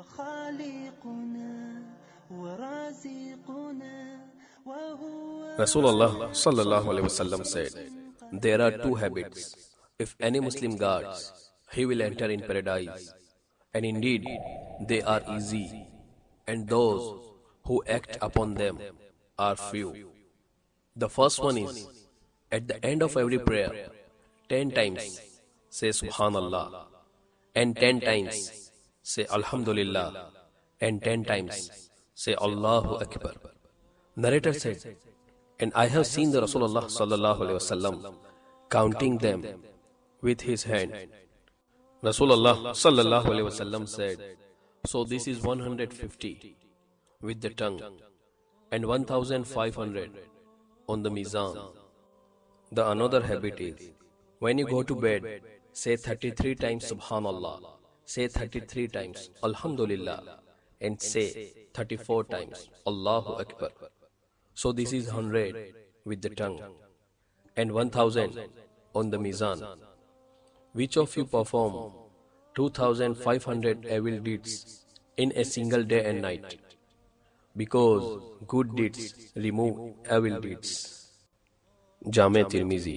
Rasulullah sallallahu alaihi wasallam said, "There are two habits. If any Muslim guards, he will enter in paradise. And indeed, they are easy, and those who act upon them are few." The first one is, at the end of every prayer, 10 times say Subhanallah, and 10 times say Alhamdulillah, and 10 times say Allahu Akbar. Narrator said, and I have seen the Rasulullah sallallahu alaihi wasallam counting them with his hand. Rasulullah sallallahu alaihi wasallam said, so this is 150 with the tongue and 1500 on the mizan. The another habit is, when you go to bed, say 33 times Subhanallah, say 33 times Alhamdulillah, and say 34 times Allahu Akbar. So this is 100 with the tongue and 1000 on the mizan. Which of you perform 2500 evil deeds in a single day and night? Because good deeds remove evil deeds. Jame Tirmizi.